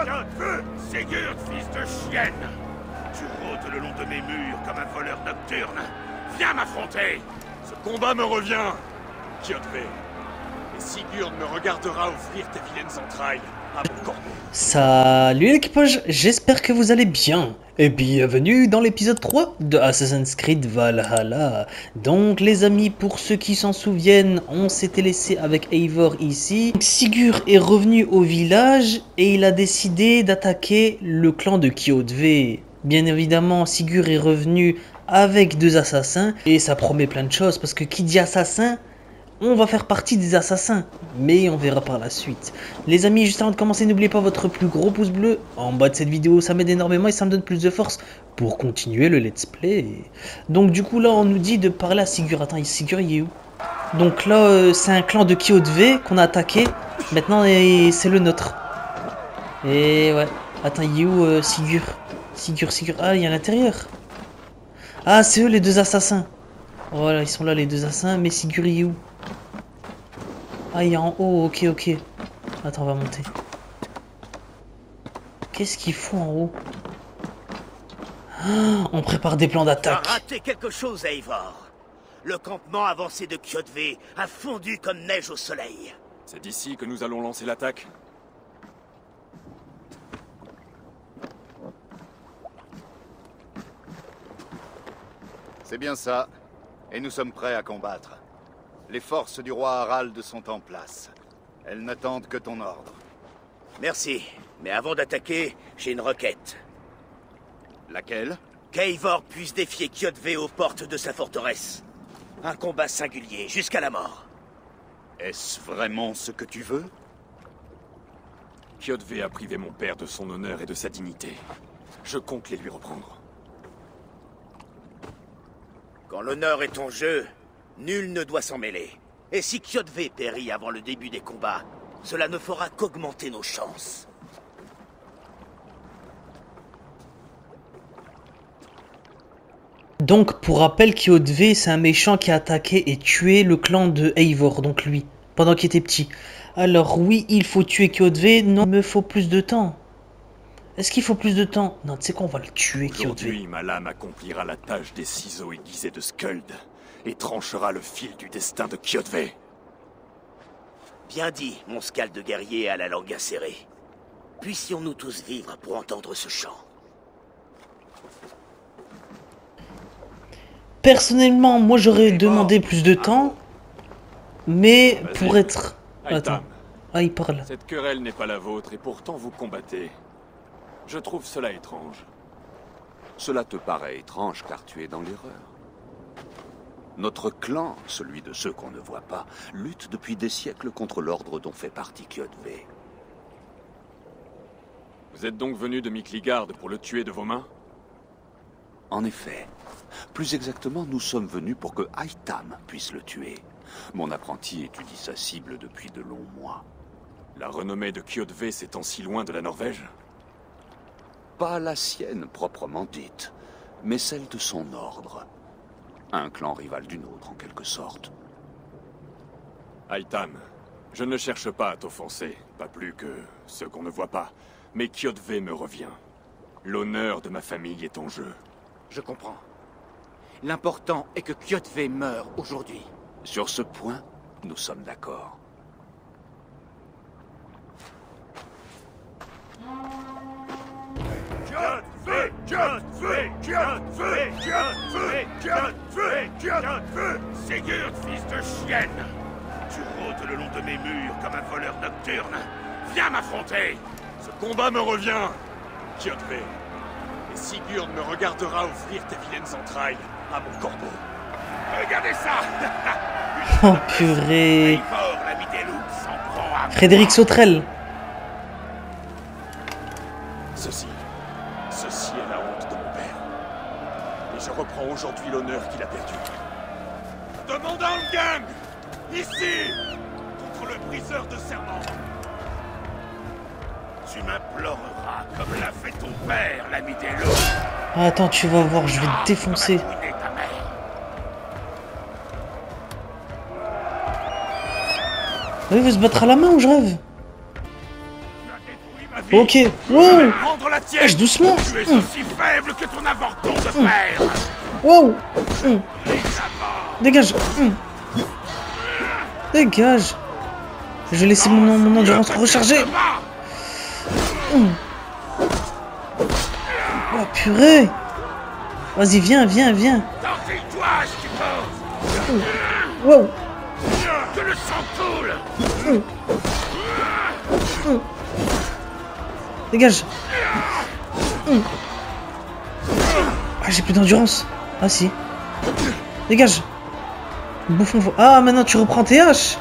Sigurd, fils de chienne! Tu rôdes le long de mes murs comme un voleur nocturne. Viens m'affronter! Ce combat me revient, Kjotve. Et Sigurd me regardera offrir tes vilaines entrailles à mon corbeau. Salut l'équipage, j'espère que vous allez bien. Et bienvenue dans l'épisode 3 de Assassin's Creed Valhalla. Donc les amis, pour ceux qui s'en souviennent, on s'était laissé avec Eivor ici. Sigurd est revenu au village et il a décidé d'attaquer le clan de Kjotve. Bien évidemment, Sigurd est revenu avec 2 assassins et ça promet plein de choses parce que qui dit assassin, on va faire partie des assassins, mais on verra par la suite. Les amis, juste avant de commencer, n'oubliez pas votre plus gros pouce bleu en bas de cette vidéo, ça m'aide énormément et ça me donne plus de force pour continuer le let's play. Donc du coup là, on nous dit de parler à Sigurd. Attends, Sigurd il est où? Donc là, c'est un clan de Kjotve qu'on a attaqué. Maintenant, c'est le nôtre. Et ouais, attends, il est où Sigurd? Sigurd, ah, il est à l'intérieur. Ah, c'est eux les 2 assassins. Voilà, ils sont là les 2 assassins, mais Sigurd il est où? Ah, il est en haut, ok. Attends, on va monter. Qu'est-ce qu'il faut en haut? Ah, on prépare des plans d'attaque. T'as raté quelque chose, Eivor. Le campement avancé de Kjotve a fondu comme neige au soleil. C'est d'ici que nous allons lancer l'attaque. C'est bien ça. Et nous sommes prêts à combattre. Les forces du roi Harald sont en place. Elles n'attendent que ton ordre. Merci, mais avant d'attaquer, j'ai une requête. Laquelle? Qu'Eivor puisse défier Kjotve aux portes de sa forteresse. Un combat singulier, jusqu'à la mort. Est-ce vraiment ce que tu veux? Kjotve a privé mon père de son honneur et de sa dignité. Je compte les lui reprendre. Quand l'honneur est en jeu, nul ne doit s'en mêler. Et si Kjotve périt avant le début des combats, cela ne fera qu'augmenter nos chances. Donc, pour rappel, Kjotve, c'est un méchant qui a attaqué et tué le clan de Eivor, donc lui, pendant qu'il était petit. Alors oui, il faut tuer Kjotve, non, il me faut plus de temps. Est-ce qu'il faut plus de temps? Non, tu sais quoi, on va le tuer, Kjotve. Aujourd'hui, ma lame accomplira la tâche des ciseaux aiguisés de Skuld et tranchera le fil du destin de Kjotve. Bien dit, mon scalde de guerrier à la langue acérée. Puissions-nous tous vivre pour entendre ce chant. Personnellement, moi j'aurais demandé plus de temps, mais pour être... Attends, ah il parle. Cette querelle n'est pas la vôtre et pourtant vous combattez. Je trouve cela étrange. Cela te paraît étrange car tu es dans l'erreur. Notre clan, celui de ceux qu'on ne voit pas, lutte depuis des siècles contre l'ordre dont fait partie Kjotve. Vous êtes donc venu de Mikligard pour le tuer de vos mains? En effet. Plus exactement, nous sommes venus pour que Aitam puisse le tuer. Mon apprenti étudie sa cible depuis de longs mois. La renommée de Kjotve s'étend si loin de la Norvège? Pas la sienne proprement dite, mais celle de son ordre. Un clan rival d'une autre, en quelque sorte. Aitam, je ne cherche pas à t'offenser, pas plus que ceux qu'on ne voit pas. Mais Kjotve me revient. L'honneur de ma famille est en jeu. Je comprends. L'important est que Kjotve meure aujourd'hui. Sur ce point, nous sommes d'accord. Sigurd, fils de chienne! Tu rôdes le long de mes murs comme un voleur nocturne. Viens m'affronter! Ce combat me revient, Kjotve. Et Sigurd me regardera offrir tes vilaines entrailles à mon corbeau. Regardez ça! Oh purée. Eivor, l'ami des loups, s'en prend à... Frédéric Sautrel. Ceci est la honte de mon père. Et je reprends aujourd'hui l'honneur qu'il a perdu. Demande à Angang! Ici! Contre le briseur de serment. Tu m'imploreras comme l'a fait ton père, l'ami des loups. Attends, tu vas voir, je vais te défoncer. Comme a ruiné ta mère. Il veut se battre à la main ou je rêve? Tu as détruit ma vie. Ok. Je Wow. vais prendre la tienne. Doucement. Tu es aussi faible que ton avorton de père. Wow. Dégage. Dégage. Je vais laisser mon endurance recharger. Oh purée. Vas-y, viens. T'enfile-toi, je suppose. Wow. Que le sang coule. Dégage. Ah, j'ai plus d'endurance. Ah si. Dégage. Bouffon. Ah, maintenant tu reprends tes haches.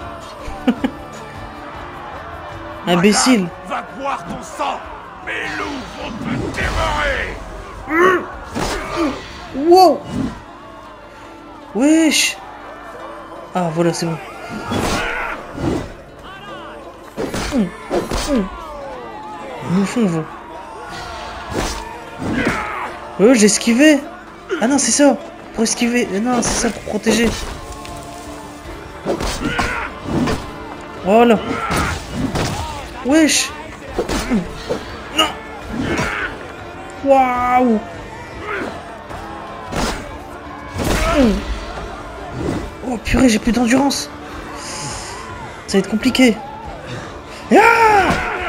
Imbécile. Va boire ton sang. Mes loups vont te dévorer. Wow. Wesh. Ah, voilà, c'est bon. Bouffon, vous. J'ai esquivé. Ah non, c'est ça. Pour esquiver. Non, c'est ça, pour protéger. Voilà. Wesh. Non. Waouh. Oh purée, j'ai plus d'endurance. Ça va être compliqué. Ah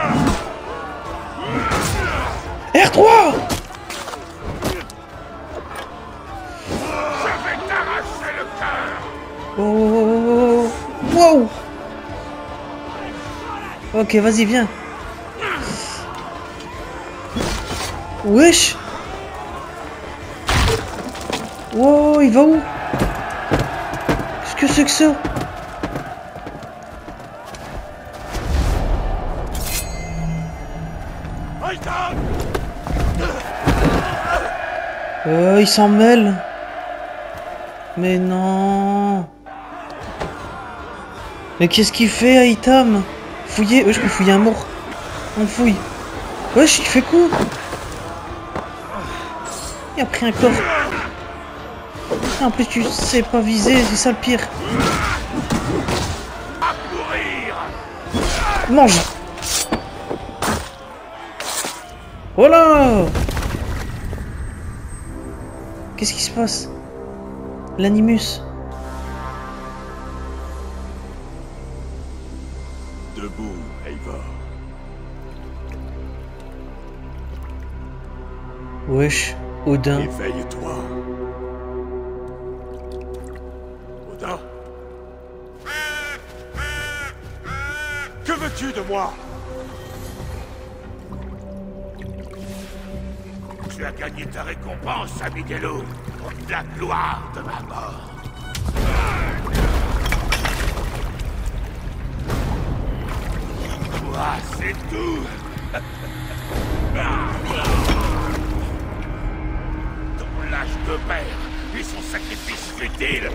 R3. Oh. Wow. Ok, vas-y, viens. Wesh. Wow, il va où? Qu'est-ce que c'est que ça? Il s'en mêle. Mais non. Mais qu'est-ce qu'il fait, Aitam? Fouiller. Je peux fouiller un mort. On fouille. Wesh, il fait quoi? Il a pris un coffre. En plus, tu sais pas viser, c'est ça le pire. Mange. Voilà. Qu'est-ce qui se passe? L'animus. Debout, Eivor. Wesh, Odin. Éveille-toi. Odin? Que veux-tu de moi? Tu as gagné ta récompense, ami des loups, la gloire de ma mort. Toi, c'est tout. Ton lâche de père et son sacrifice futile.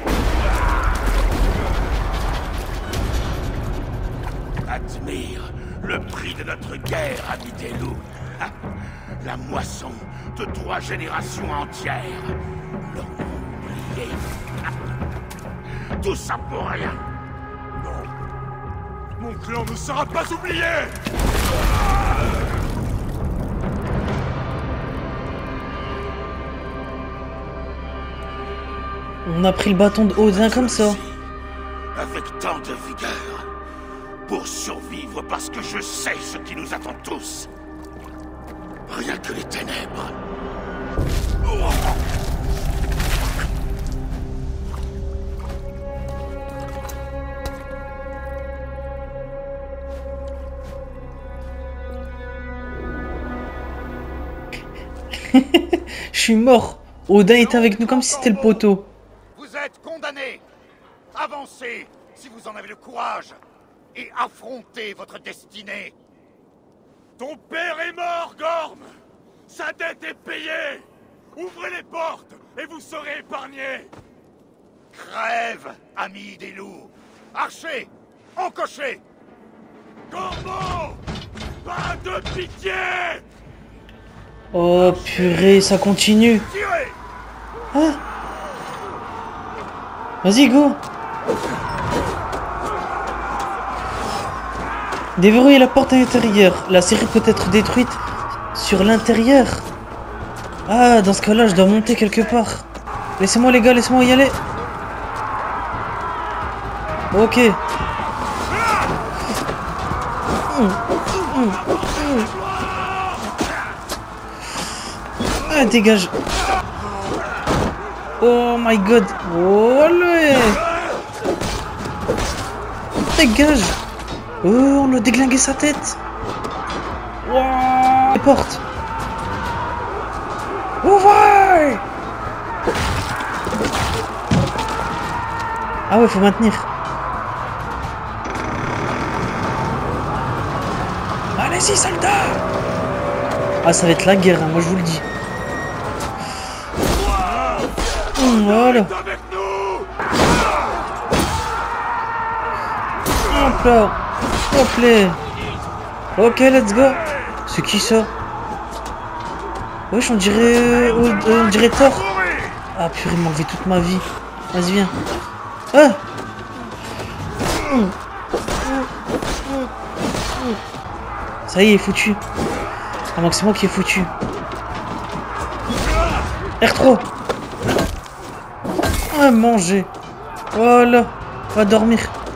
Admire le prix de notre guerre, ami des loups. La moisson de 3 générations entières. L'ont oublié. Tout ça pour rien. Non. Mon clan ne sera pas oublié. On a pris le bâton de Odin comme ça. Avec tant de vigueur. Pour survivre parce que je sais ce qui nous attend tous. Rien que les ténèbres. Je suis mort. Odin est avec nous comme si c'était le poteau. Vous êtes condamnés. Avancez si vous en avez le courage. Et affrontez votre destinée. Ton père est mort, Gorm. Sa dette est payée. Ouvrez les portes et vous serez épargnés. Crève, amis des loups. Archer, encocher. Gormo, pas de pitié. Oh purée, ça continue. Tirez. Ah. Vas-y, go. Déverrouiller la porte à l'intérieur. La série peut être détruite sur l'intérieur. Ah, dans ce cas-là, je dois monter quelque part. Laissez-moi les gars, laissez-moi y aller. Ok. Ah, dégage. Oh my god. Olé. Dégage. Oh, on a déglingué sa tête. Wow. Les portes. Ouvrez. Ah ouais, faut maintenir. Allez-y, soldats. Ah, ça va être la guerre, hein, moi je vous le dis. Voilà. Hop là. Hop là. Ok, let's go. C'est qui ça? Wesh, on dirait Thor. Ah purée, il m'a enlevé toute ma vie. Vas-y, viens. Ah. Ça y est, il est foutu. Ah, donc c'est moi qui est foutu. R3. Ah, manger. Voilà. Va dormir.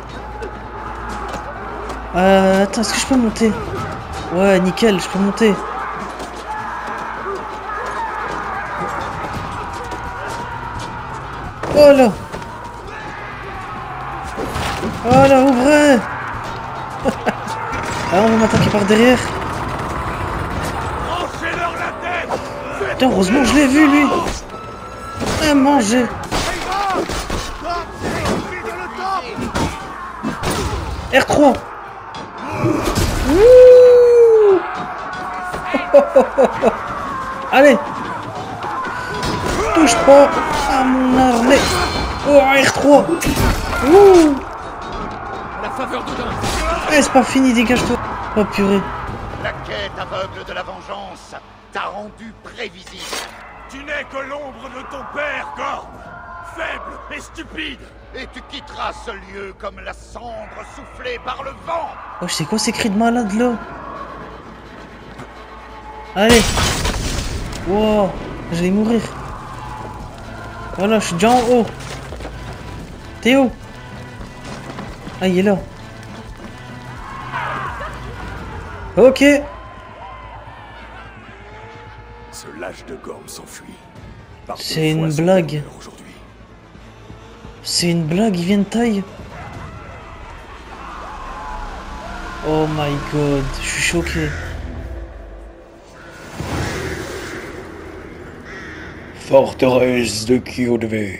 Attends, est-ce que je peux monter? Ouais, nickel, je peux monter. Voilà. Voilà, ouvrez. Ah, on va m'attaquer par derrière. Putain, heureusement que je l'ai vu, lui. Ah, manger. R3. Ouh. Allez. Touche pas à mon armée. Oh, R3. Ouh. La faveur de Dun. Eh, c'est pas fini, dégage-toi. Oh purée. La quête aveugle de la vengeance t'a rendu prévisible. Tu n'es que l'ombre de ton père, Gorm. Faible et stupide. Et tu quitteras ce lieu comme la cendre soufflée par le vent. Oh, c'est quoi ces cris de malade là? Allez. Wow, j'allais mourir. Voilà, je suis déjà en haut. T'es où? Ah, il est là. Ok. Ce lâche de Gorm s'enfuit. C'est une blague. C'est une blague, il vient de taille. Oh my god, je suis choqué. Forteresse de Kyodve.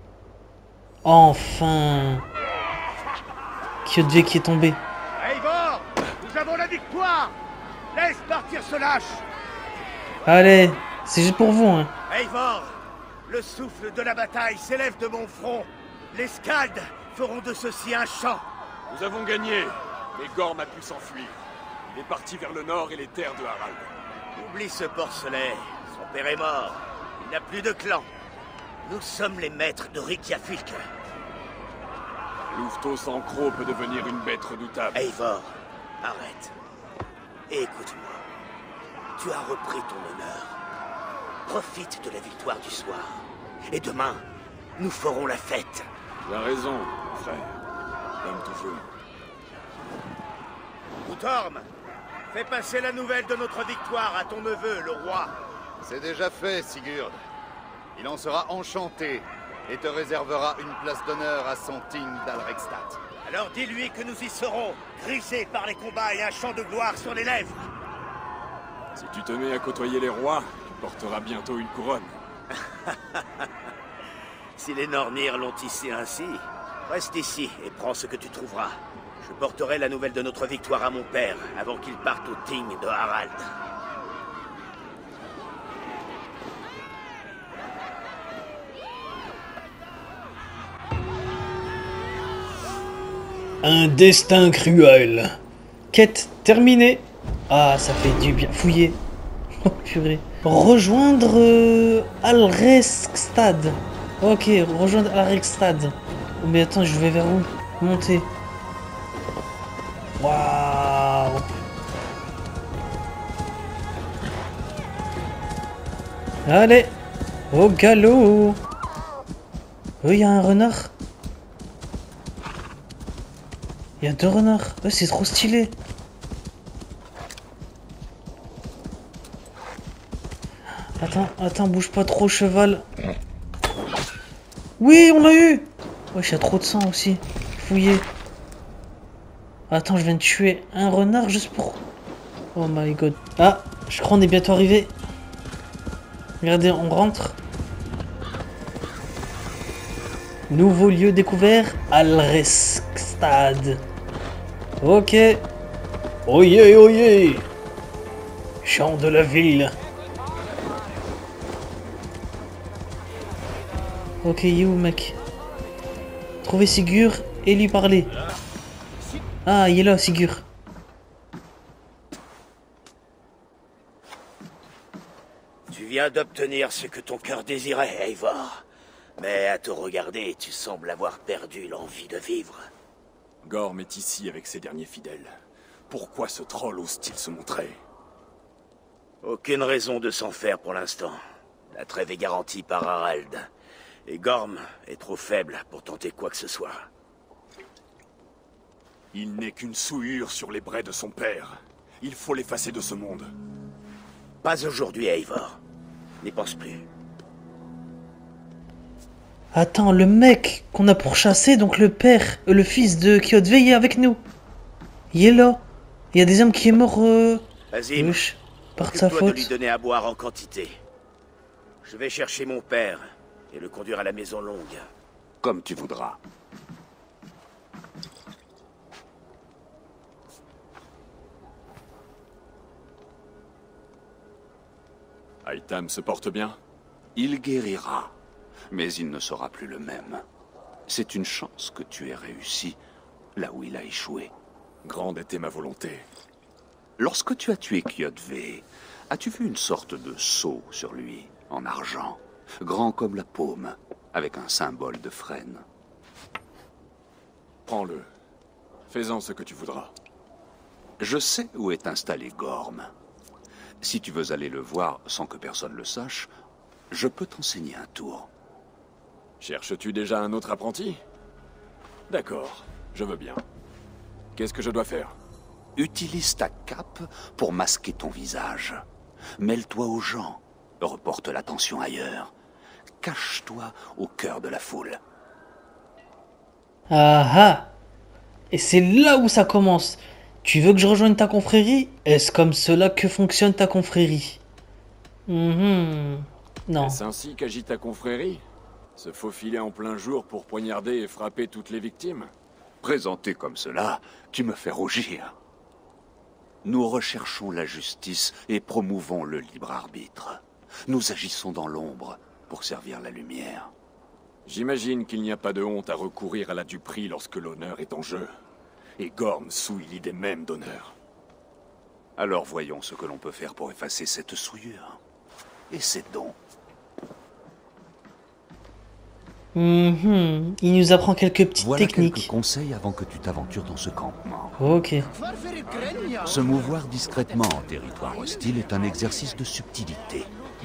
Enfin. Kyodve qui est tombé. Eivor, nous avons la victoire. Laisse partir ce lâche. Allez, c'est juste pour vous, hein. Eivor, le souffle de la bataille s'élève de mon front. Les Skalds feront de ceci un chant. Nous avons gagné, mais Gorm a pu s'enfuir. Il est parti vers le nord et les terres de Harald. Oublie ce porcelet. Son père est mort. Il n'a plus de clan. Nous sommes les maîtres de Reykjavik. Louveteau en Croc peut devenir une bête redoutable. Eivor, arrête. Et écoute-moi. Tu as repris ton honneur. Profite de la victoire du soir. Et demain, nous ferons la fête. Tu as raison, mon frère. Comme toujours. Guthorm, fais passer la nouvelle de notre victoire à ton neveu, le roi. C'est déjà fait, Sigurd. Il en sera enchanté et te réservera une place d'honneur à son Ting d'Alrekstad. Alors dis-lui que nous y serons, grisés par les combats et un chant de gloire sur les lèvres. Si tu te mets à côtoyer les rois, tu porteras bientôt une couronne. Si les Nornir l'ont tissé ainsi, reste ici et prends ce que tu trouveras. Je porterai la nouvelle de notre victoire à mon père avant qu'il parte au Ting de Harald. Un destin cruel. Quête terminée. Ah, ça fait du bien. Fouiller. Oh purée. Rejoindre Alrekstad. Ok, rejoindre Alrekstad. Oh, mais attends, je vais vers où? Monter. Waouh. Allez, au galop. Oh, il y a un renard. Il y a 2 renards. Oh, c'est trop stylé. Attends, bouge pas trop, cheval. Oui, on l'a eu. Wesh, il y a trop de sang aussi. Fouillé. Attends, je viens de tuer un renard juste pour... Oh my god. Ah, je crois qu'on est bientôt arrivé. Regardez, on rentre. Nouveau lieu découvert, Alreskstad. Ok. Oyez, oyez. Chant de la ville. Ok, il est où, mec? Trouver Sigurd et lui parler. Ah, il est là, Sigurd. Tu viens d'obtenir ce que ton cœur désirait, Eivor. Mais à te regarder, tu sembles avoir perdu l'envie de vivre. Gorm est ici avec ses derniers fidèles. Pourquoi ce troll ose-t-il se montrer? Aucune raison de s'en faire pour l'instant. La trêve est garantie par Harald. Et Gorm est trop faible pour tenter quoi que ce soit. Il n'est qu'une souillure sur les brais de son père. Il faut l'effacer de ce monde. Pas aujourd'hui, Eivor. N'y pense plus. Attends, le mec qu'on a pourchassé, donc le père, le fils de Kjotve, il est avec nous. Il est là. Il y a des hommes qui est mort, Azim, par sa occupe-toi de faute. lui donner à boire en quantité. Je vais chercher mon père et le conduire à la maison longue. Comme tu voudras. Aitam se porte bien? Il guérira, mais il ne sera plus le même. C'est une chance que tu aies réussi là où il a échoué. Grande était ma volonté. Lorsque tu as tué Kjotve, as-tu vu une sorte de sceau sur lui, en argent, grand comme la paume, avec un symbole de frêne? Prends-le. Fais-en ce que tu voudras. Je sais où est installé Gorm. Si tu veux aller le voir sans que personne le sache, je peux t'enseigner un tour. Cherches-tu déjà un autre apprenti? D'accord, je veux bien. Qu'est-ce que je dois faire? Utilise ta cape pour masquer ton visage. Mêle-toi aux gens. Reporte l'attention ailleurs. Cache-toi au cœur de la foule. Ah ah. Et c'est là où ça commence. Tu veux que je rejoigne ta confrérie? Est-ce comme cela que fonctionne ta confrérie? Non. Est-ce ainsi qu'agit ta confrérie? Se faufiler en plein jour pour poignarder et frapper toutes les victimes? Présenté comme cela, tu me fais rougir. Nous recherchons la justice et promouvons le libre arbitre. Nous agissons dans l'ombre pour servir la lumière. J'imagine qu'il n'y a pas de honte à recourir à la duperie lorsque l'honneur est en jeu. Et Gorm souille l'idée même d'honneur. Alors voyons ce que l'on peut faire pour effacer cette souillure. Et ces dons. Il nous apprend quelques petites Voilà techniques. quelques conseils avant que tu t'aventures dans ce campement. Ok. Se mouvoir discrètement en territoire hostile est un exercice de subtilité.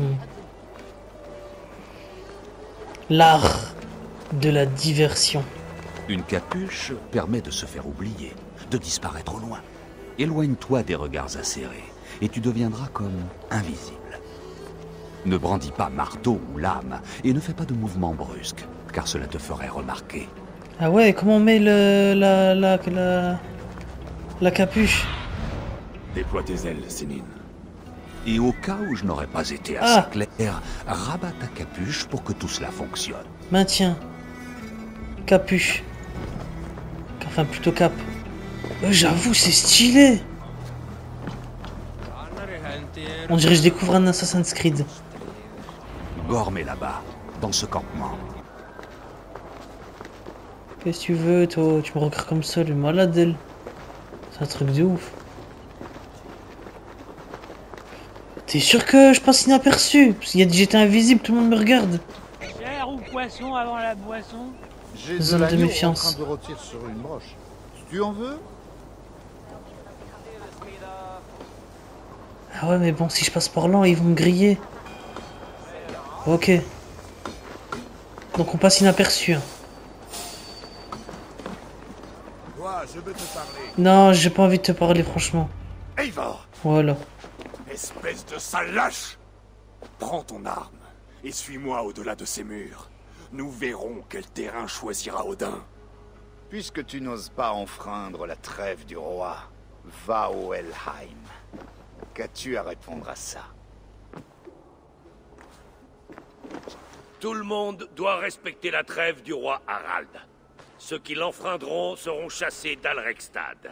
L'art de la diversion. Une capuche permet de se faire oublier, de disparaître au loin. Éloigne-toi des regards acérés, et tu deviendras comme invisible. Ne brandis pas marteau ou lame, et ne fais pas de mouvements brusques, car cela te ferait remarquer. Ah ouais, comment on met la capuche? Déploie tes ailes, Sénine. Et au cas où je n'aurais pas été assez clair, rabats ta capuche pour que tout cela fonctionne. Maintiens. Capuche. Enfin, plutôt cap. J'avoue, c'est stylé. On dirait que je découvre un Assassin's Creed. Gorm est là-bas, dans ce campement. Qu'est-ce que tu veux, toi? Tu me regardes comme ça, le malade, elle. C'est un truc de ouf. T'es sûr que je passe inaperçu? Parce qu'il y a j'étais invisible, tout le monde me regarde. Chair ou poisson avant la boisson? J'ai de Zone de l'agneau en méfiance. train de rôtir sur une broche. Tu en veux? Ah ouais, mais bon, si je passe par là, ils vont me griller. Ok. Donc on passe inaperçu. Hein. Toi, je veux te parler. Non, j'ai pas envie de te parler, franchement. Eivor, Voilà. espèce de sale lâche! Prends ton arme et suis-moi au-delà de ces murs. Nous verrons quel terrain choisira Odin. Puisque tu n'oses pas enfreindre la trêve du roi, va au Helheim. Qu'as-tu à répondre à ça? Tout le monde doit respecter la trêve du roi Harald. Ceux qui l'enfreindront seront chassés d'Alrekstad.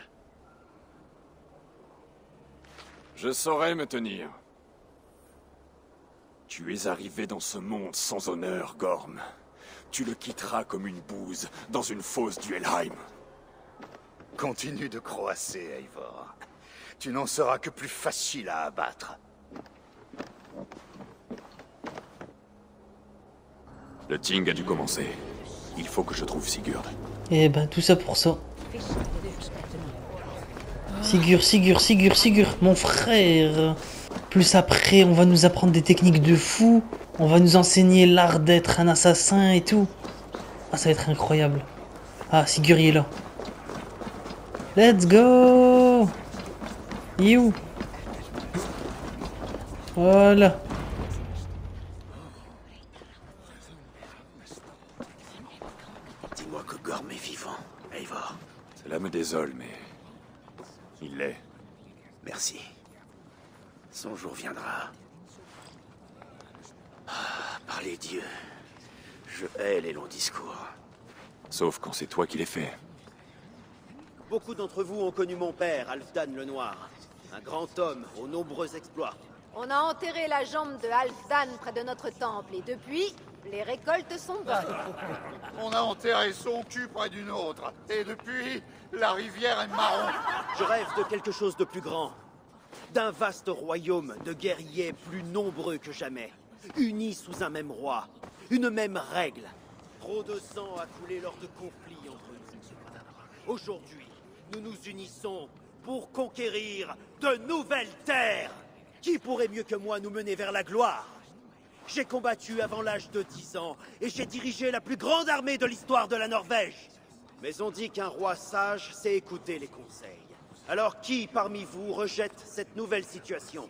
Je saurai me tenir. Tu es arrivé dans ce monde sans honneur, Gorm. Tu le quitteras comme une bouse dans une fosse du Helheim. Continue de croasser, Eivor. Tu n'en seras que plus facile à abattre. Le Ting a dû commencer. Il faut que je trouve Sigurd. Eh ben, tout ça pour ça. Sigurd, mon frère. Plus après, on va nous apprendre des techniques de fou. On va nous enseigner l'art d'être un assassin et tout. Ah, ça va être incroyable. Ah, Sigurd, il est là. Let's go! You. Voilà. Dis-moi que Gorm est vivant, Eivor. Cela me désole, mais... il l'est. Merci. Son jour viendra. Ah, par les dieux. Je hais les longs discours. Sauf quand c'est toi qui les fais. Beaucoup d'entre vous ont connu mon père, Halfdan le Noir. Un grand homme aux nombreux exploits. On a enterré la jambe de Halfdan près de notre temple et depuis, les récoltes sont bonnes. On a enterré son cul près d'une autre. Et depuis, la rivière est marron. Je rêve de quelque chose de plus grand. D'un vaste royaume de guerriers plus nombreux que jamais. Unis sous un même roi. Une même règle. Trop de sang a coulé lors de conflits entre nous. Aujourd'hui, nous nous unissons pour conquérir de nouvelles terres. Qui pourrait mieux que moi nous mener vers la gloire? J'ai combattu avant l'âge de 10 ans et j'ai dirigé la plus grande armée de l'histoire de la Norvège. Mais on dit qu'un roi sage sait écouter les conseils. Alors qui parmi vous rejette cette nouvelle situation?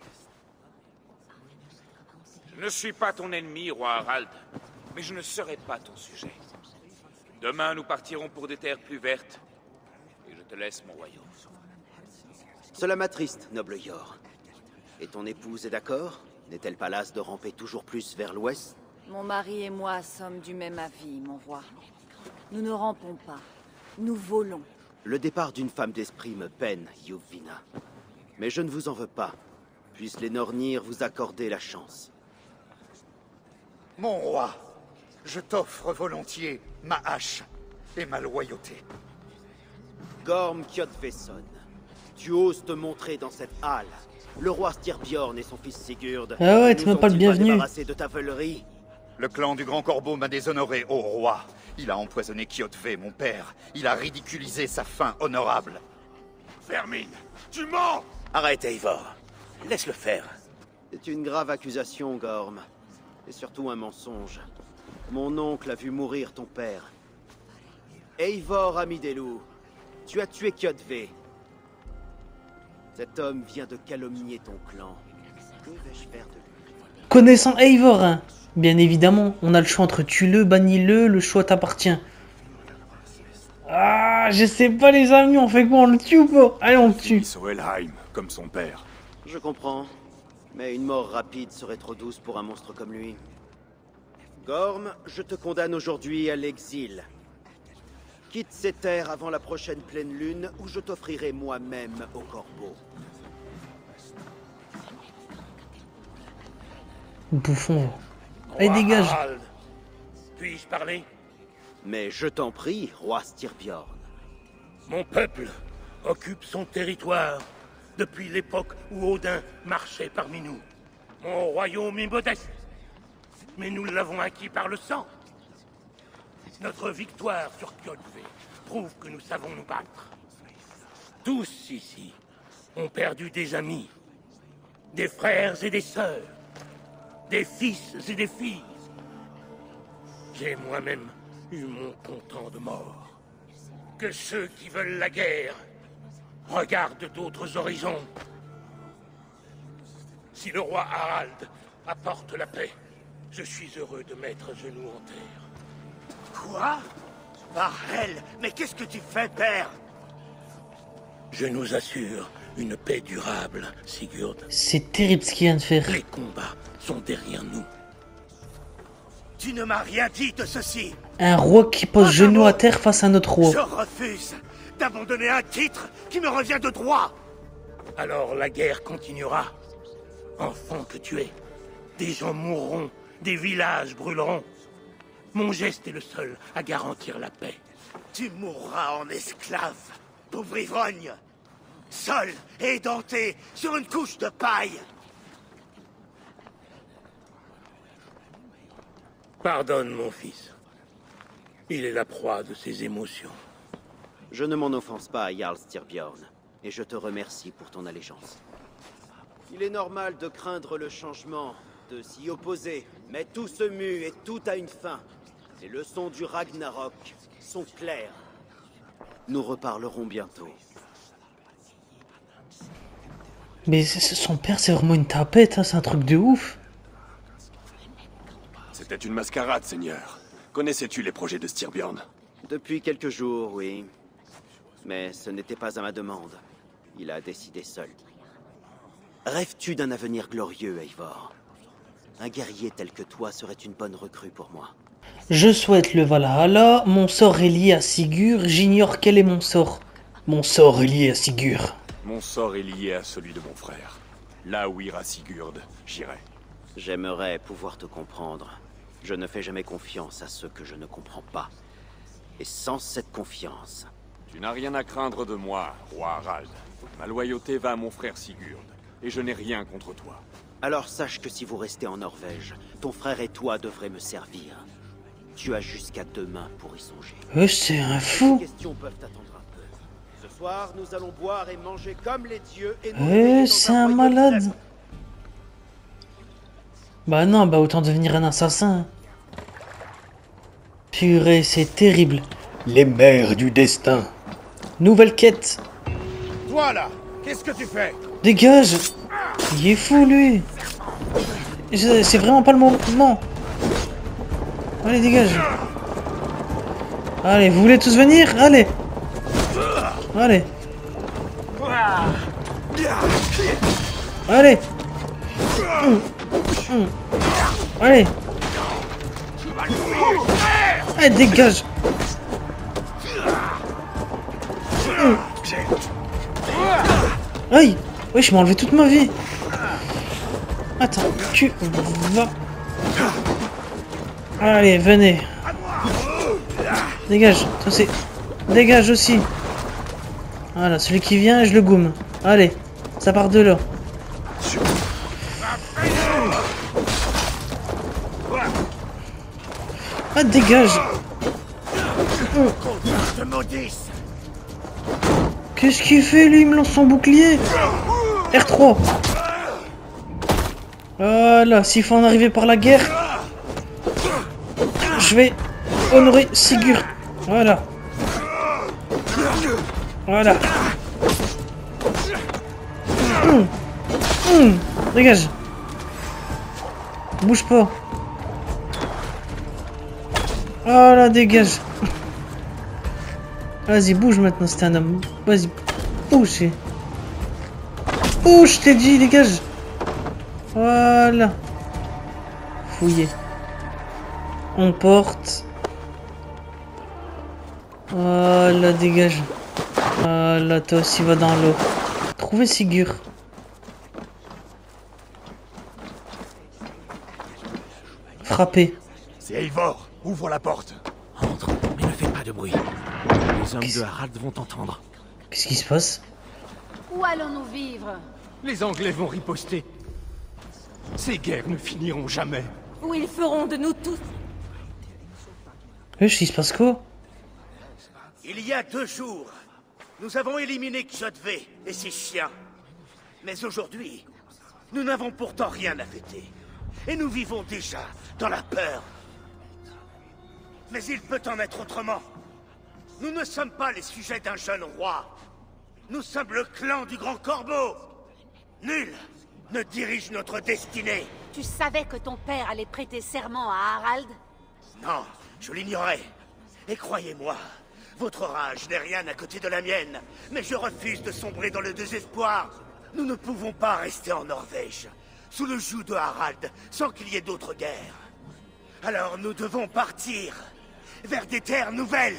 Je ne suis pas ton ennemi, roi Harald, mais je ne serai pas ton sujet. Demain, nous partirons pour des terres plus vertes, et je te laisse mon royaume. Cela m'attriste, noble Yor. Et ton épouse est d'accord? N'est-elle pas lasse de ramper toujours plus vers l'ouest? Mon mari et moi sommes du même avis, mon roi. Nous ne rampons pas, nous volons. Le départ d'une femme d'esprit me peine, Yuvina. Mais je ne vous en veux pas. Puissent les Nornir vous accorder la chance. Mon roi, je t'offre volontiers ma hache et ma loyauté. Gorm Kjotveson, tu oses te montrer dans cette halle. Le roi Styrbjorn et son fils Sigurd. Ah ouais, t'es même pas le bienvenu. Débarrassé de ta veulerie. Le clan du Grand Corbeau m'a déshonoré, ô roi. Il a empoisonné Kjotve, mon père. Il a ridiculisé sa fin honorable. Vermine, tu mens! Arrête, Eivor. Laisse-le faire. C'est une grave accusation, Gorm. Et surtout un mensonge. Mon oncle a vu mourir ton père. Eivor Amidelu, tu as tué Kjotve. Cet homme vient de calomnier ton clan. Que vais-je faire de lui? Connaissant Eivor, hein, bien évidemment, on a le choix entre tue-le, bannis-le, le choix t'appartient. Ah, je sais pas les amis, on fait quoi? On le tue ou pas? Allez, on le tue. Au Helheim, comme son père. Je comprends. Mais une mort rapide serait trop douce pour un monstre comme lui. Gorm, je te condamne aujourd'hui à l'exil. Quitte ces terres avant la prochaine pleine lune, où je t'offrirai moi-même au corbeau. Bouffon. Allez, dégage. Puis-je parler? Mais je t'en prie, roi Styrbjorn. Mon peuple occupe son territoire depuis l'époque où Odin marchait parmi nous. Mon royaume est modeste, mais nous l'avons acquis par le sang. Notre victoire sur Kjotve prouve que nous savons nous battre. Tous ici ont perdu des amis, des frères et des sœurs, des fils et des filles. J'ai moi-même eu mon content de mort. Que ceux qui veulent la guerre regardent d'autres horizons. Si le roi Harald apporte la paix, je suis heureux de mettre genoux en terre. Quoi? Par elle, mais qu'est-ce que tu fais, père? Je nous assure une paix durable, Sigurd. C'est terrible ce qu'il vient de faire. Les combats sont derrière nous. Tu ne m'as rien dit de ceci. Un roi qui pose genou à terre face à notre roi. Je refuse d'abandonner un titre qui me revient de droit. Alors la guerre continuera. Enfant que tu es, des gens mourront, des villages brûleront. Mon geste est le seul à garantir la paix. Tu mourras en esclave, pauvre ivrogne. Seul et édenté sur une couche de paille. Pardonne, mon fils. Il est la proie de ses émotions. Je ne m'en offense pas à Jarl Styrbjorn, et je te remercie pour ton allégeance. Il est normal de craindre le changement, de s'y opposer, mais tout se mue et tout a une fin. Les leçons du Ragnarok sont claires. Nous reparlerons bientôt. Mais son père, c'est vraiment une tapette, hein, c'est un truc de ouf. C'était une mascarade, Seigneur. Connaissais-tu les projets de Styrbjorn? Depuis quelques jours, oui. Mais ce n'était pas à ma demande. Il a décidé seul. Rêves-tu d'un avenir glorieux, Eivor? Un guerrier tel que toi serait une bonne recrue pour moi. Je souhaite le Valhalla, mon sort est lié à Sigurd, j'ignore quel est mon sort. Mon sort est lié à Sigurd. Mon sort est lié à celui de mon frère. Là où ira Sigurd, j'irai. J'aimerais pouvoir te comprendre. Je ne fais jamais confiance à ceux que je ne comprends pas. Et sans cette confiance... Tu n'as rien à craindre de moi, roi Harald. Ma loyauté va à mon frère Sigurd, et je n'ai rien contre toi. Alors sache que si vous restez en Norvège, ton frère et toi devrez me servir. Tu as jusqu'à demain pour y songer. C'est un fou. Les questions peuvent attendre un peu. Ce soir, nous allons boire et manger comme les dieux et c'est un malade. Bah non, bah autant devenir un assassin. Purée, c'est terrible. Les mers du destin. Nouvelle quête. Voilà, qu'est-ce que tu fais? Dégage. Il est fou, lui. C'est vraiment pas le moment. Allez, dégage. Allez, vous voulez tous venir? Allez. Allez. Allez. Allez. Allez, dégage. Aïe. Oui, je m'ai enlevé toute ma vie. Attends, tu vas... Allez, venez. Dégage, ça c'est... Dégage aussi. Voilà, celui qui vient, je le goume. Allez, ça part de là. Ah, dégage. Qu'est-ce qu'il fait, lui? Il me lance son bouclier. R3. Voilà, s'il faut en arriver par la guerre, je vais honorer Sigurd. Voilà. Voilà. Dégage. Bouge pas. Voilà, dégage. Vas-y, bouge maintenant, c'est un homme. Vas-y, bouge. Bouge, je t'ai dit, dégage. Voilà. Fouillé. On porte. Voilà, dégage. Voilà, toi aussi va dans l'eau. Trouvez Sigurd. Frappez. C'est Eivor. Ouvre la porte. Entre, mais ne fais pas de bruit. Les hommes de Harald vont t'entendre. Qu'est-ce qui se passe? Où allons-nous vivre? Les Anglais vont riposter. Ces guerres ne finiront jamais. Où ils feront de nous tous? Qu'est-ce qui se passe quoi? Il y a 2 jours, nous avons éliminé Kjotve et ses chiens. Mais aujourd'hui, nous n'avons pourtant rien à fêter. Et nous vivons déjà dans la peur. Mais il peut en être autrement. Nous ne sommes pas les sujets d'un jeune roi. Nous sommes le clan du Grand Corbeau. Nul ne dirige notre destinée. Tu savais que ton père allait prêter serment à Harald? Non, je l'ignorais. Et croyez-moi, votre rage n'est rien à côté de la mienne. Mais je refuse de sombrer dans le désespoir. Nous ne pouvons pas rester en Norvège, sous le joug de Harald, sans qu'il y ait d'autres guerres. Alors nous devons partir vers des terres nouvelles.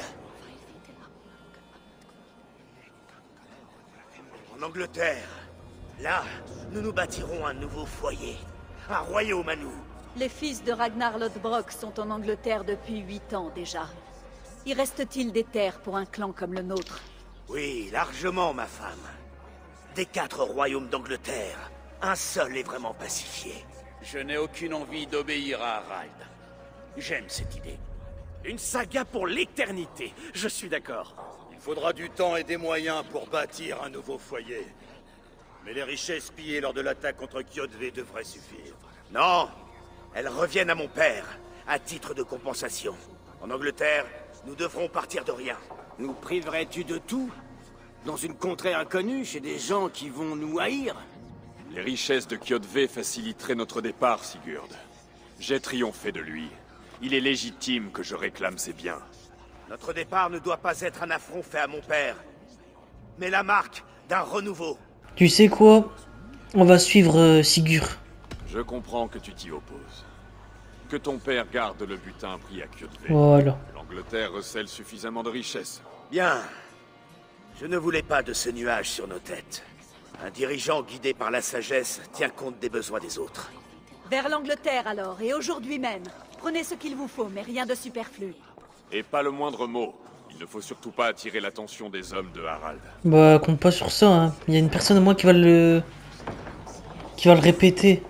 En Angleterre, là, nous nous bâtirons un nouveau foyer, un royaume à nous. Les fils de Ragnar Lodbrok sont en Angleterre depuis 8 ans déjà. Y reste-t-il des terres pour un clan comme le nôtre? Oui, largement, ma femme. Des 4 royaumes d'Angleterre, un seul est vraiment pacifié. Je n'ai aucune envie d'obéir à Harald. J'aime cette idée. Une saga pour l'éternité, je suis d'accord. Il faudra du temps et des moyens pour bâtir un nouveau foyer. Mais les richesses pillées lors de l'attaque contre Kjotve devraient suffire. Non, elles reviennent à mon père, à titre de compensation. En Angleterre, nous devrons partir de rien. Nous priverais-tu de tout? Dans une contrée inconnue, chez des gens qui vont nous haïr? Les richesses de Kjotve faciliteraient notre départ, Sigurd. J'ai triomphé de lui. Il est légitime que je réclame ses biens. Notre départ ne doit pas être un affront fait à mon père, mais la marque d'un renouveau. Tu sais quoi? On va suivre Sigurd. Je comprends que tu t'y opposes. Que ton père garde le butin pris à Kjotve. Voilà. L'Angleterre recèle suffisamment de richesses. Bien. Je ne voulais pas de ce nuage sur nos têtes. Un dirigeant guidé par la sagesse tient compte des besoins des autres. Vers l'Angleterre alors, et aujourd'hui même. Prenez ce qu'il vous faut, mais rien de superflu. Et pas le moindre mot. Il ne faut surtout pas attirer l'attention des hommes de Harald. Bah, compte pas sur ça, hein. Il y a une personne à moi qui va le répéter.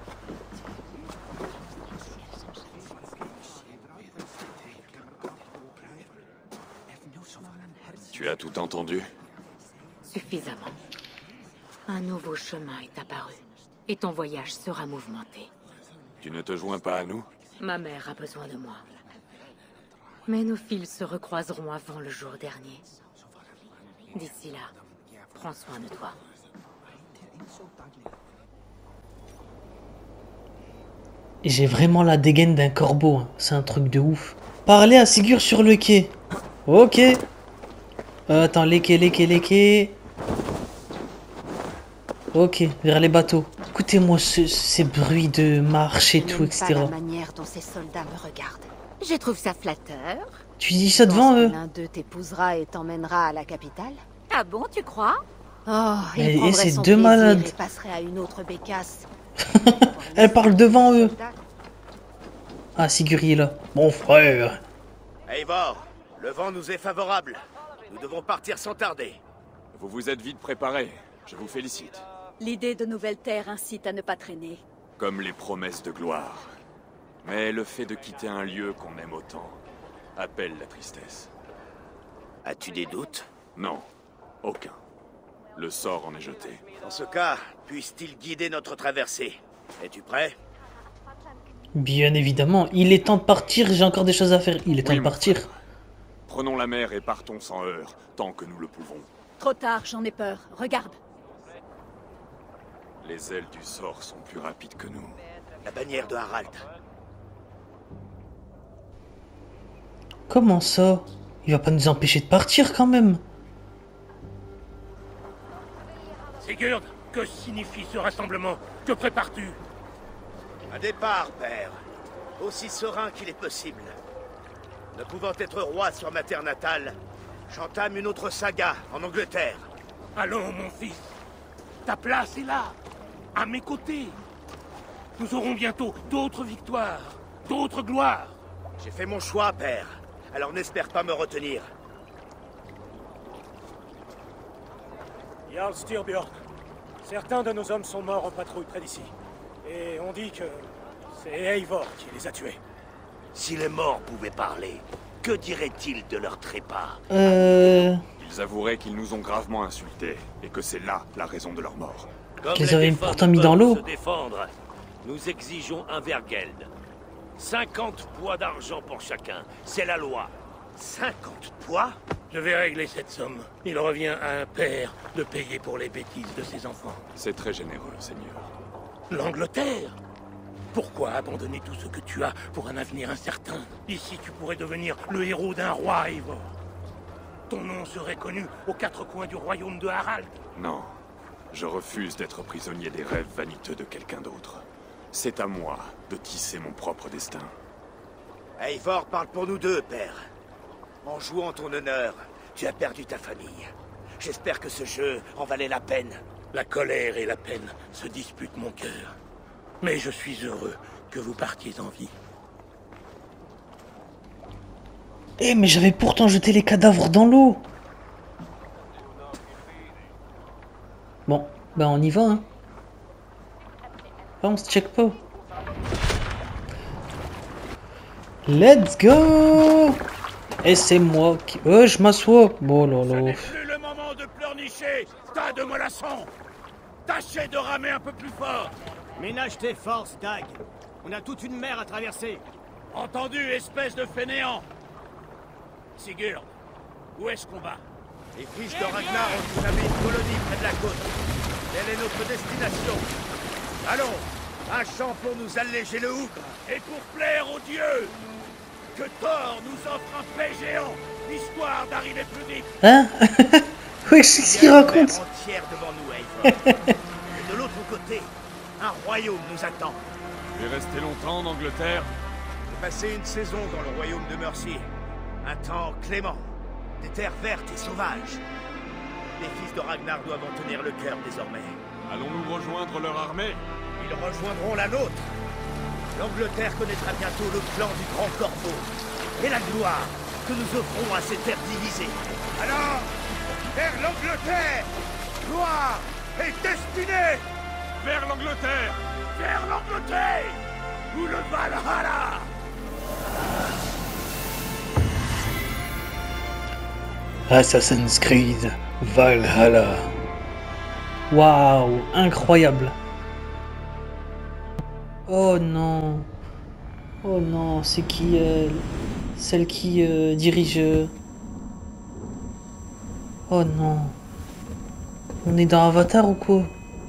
Tu as tout entendu? Suffisamment. Un nouveau chemin est apparu. Et ton voyage sera mouvementé. Tu ne te joins pas à nous? Ma mère a besoin de moi. Mais nos fils se recroiseront avant le jour dernier. D'ici là, prends soin de toi. J'ai vraiment la dégaine d'un corbeau, hein. C'est un truc de ouf. Parler à Sigurd sur le quai. Ok. Attends, les quais. Ok, vers les bateaux. Écoutez-moi ces bruits de marche et tout, etc. Pas la manière dont ces soldats me regardent. Je trouve ça flatteur. Tu dis ça devant eux? L'un d'eux t'épousera et t'emmènera à la capitale. Ah bon, tu crois? Oh, il Et prendrait ces son deux plaisir malades. et passerait à une autre bécasse. Elle parle devant eux. Ah, Sigurd il est là. Mon frère. Eivor, le vent nous est favorable. Nous devons partir sans tarder. Vous vous êtes vite préparés. Je vous félicite. L'idée de nouvelles terres incite à ne pas traîner. Comme les promesses de gloire. Mais le fait de quitter un lieu qu'on aime autant appelle la tristesse. As-tu des doutes? Non, aucun. Le sort en est jeté. Dans ce cas, puisse-t-il guider notre traversée? Es-tu prêt? Bien évidemment. Il est temps de partir. J'ai encore des choses à faire. Il est temps de partir. Prenons la mer et partons sans heurts, tant que nous le pouvons. Trop tard, j'en ai peur. Regarde. Les ailes du sort sont plus rapides que nous. La bannière de Harald. Comment ça? Il va pas nous empêcher de partir quand même. Sigurd, que signifie ce rassemblement? Que prépares-tu? Un départ, père. Aussi serein qu'il est possible. Ne pouvant être roi sur ma terre natale, j'entame une autre saga en Angleterre. Allons, mon fils. Ta place est là, à mes côtés. Nous aurons bientôt d'autres victoires, d'autres gloires. J'ai fait mon choix, père. Alors n'espère pas me retenir. Jarl Styrbjörn, certains de nos hommes sont morts en patrouille près d'ici. Et on dit que c'est Eivor qui les a tués. Si les morts pouvaient parler, que diraient-ils de leur trépas? Ils avoueraient qu'ils nous ont gravement insultés, et que c'est là la raison de leur mort. Qu'ils avaient pourtant mis dans l'eau. Se défendre, nous exigeons un Vergeld. 50 poids d'argent pour chacun. C'est la loi. 50 poids? Je vais régler cette somme. Il revient à un père de payer pour les bêtises de ses enfants. C'est très généreux, Seigneur. L'Angleterre? Pourquoi abandonner tout ce que tu as pour un avenir incertain? Ici, tu pourrais devenir le héros d'un roi, Eivor. Ton nom serait connu aux quatre coins du royaume de Harald. Non. Je refuse d'être prisonnier des rêves vaniteux de quelqu'un d'autre. C'est à moi de tisser mon propre destin. Eivor parle pour nous deux, père. En jouant ton honneur, tu as perdu ta famille. J'espère que ce jeu en valait la peine. La colère et la peine se disputent mon cœur. Mais je suis heureux que vous partiez en vie. Eh, mais j'avais pourtant jeté les cadavres dans l'eau. Bon, bah on y va, hein. Ah, on se check pas. Let's go. Et c'est moi qui... je m'assois. Bon, là, Ce là. n'est plus le moment de pleurnicher, tas de mollassons. Tâchez de ramer un peu plus fort. Ménage tes forces, Dag. On a toute une mer à traverser. Entendu, espèce de fainéant. Sigurd, où est-ce qu'on va? Les fils de Ragnar ont établi une colonie près de la côte. Telle est notre destination. Allons, un chant pour nous alléger le hougre. Et pour plaire aux dieux, que Thor nous offre un paix géant, histoire d'arriver plus vite. Hein? Oui, c'est ce qu'il raconte. Entière devant nous, Eivor. Et de l'autre côté, un royaume nous attend. Tu es resté longtemps en Angleterre? J'ai passé une saison dans le royaume de Mercy. Un temps clément, des terres vertes et sauvages. Les fils de Ragnar doivent en tenir le cœur désormais. Allons-nous rejoindre leur armée? Ils rejoindront la nôtre. L'Angleterre connaîtra bientôt le clan du Grand Corbeau et la gloire que nous offrons à ces terres divisées. Alors, vers l'Angleterre, gloire et destinée. Vers l'Angleterre! Vers l'Angleterre, ou le Valhalla. Assassin's Creed Valhalla. Waouh, incroyable. Oh non. Oh non, c'est qui elle? Celle qui dirige... Oh non. On est dans Avatar ou quoi?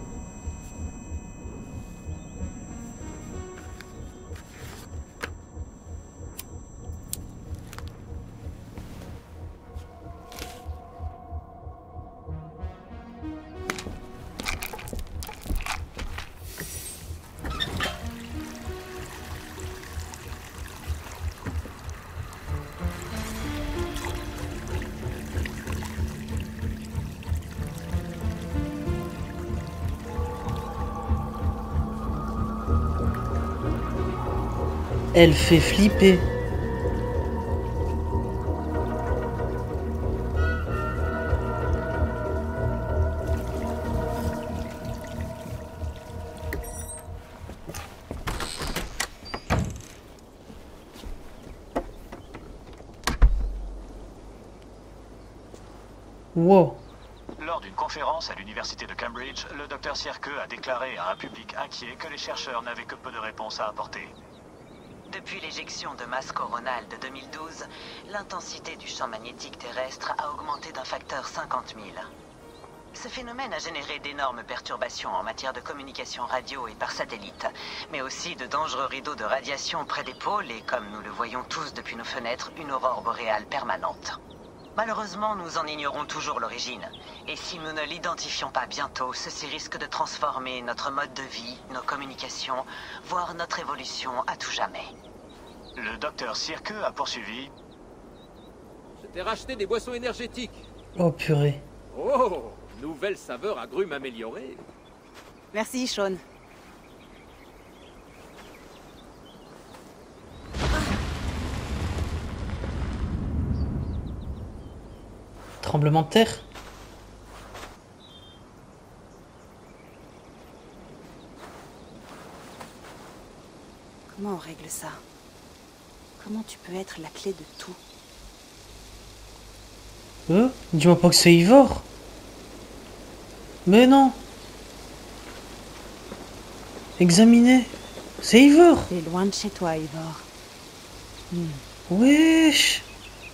Elle fait flipper. Wow. Lors d'une conférence à l'université de Cambridge, le docteur Sierke a déclaré à un public inquiet que les chercheurs n'avaient que peu de réponses à apporter. Depuis l'éjection de masse coronale de 2012, l'intensité du champ magnétique terrestre a augmenté d'un facteur 50 000. Ce phénomène a généré d'énormes perturbations en matière de communication radio et par satellite, mais aussi de dangereux rideaux de radiation près des pôles et, comme nous le voyons tous depuis nos fenêtres, une aurore boréale permanente. Malheureusement, nous en ignorons toujours l'origine, et si nous ne l'identifions pas bientôt, ceci risque de transformer notre mode de vie, nos communications, voire notre évolution à tout jamais. Le docteur Sierke a poursuivi. Je t'ai racheté des boissons énergétiques. Oh purée. Oh, nouvelle saveur agrumes améliorée. Merci, Sean. Tremblement de terre? Comment on règle ça? Comment tu peux être la clé de tout? Dis-moi pas que c'est Eivor. Mais non. Examiner. C'est Eivor. T'es loin de chez toi, Eivor. Wesh.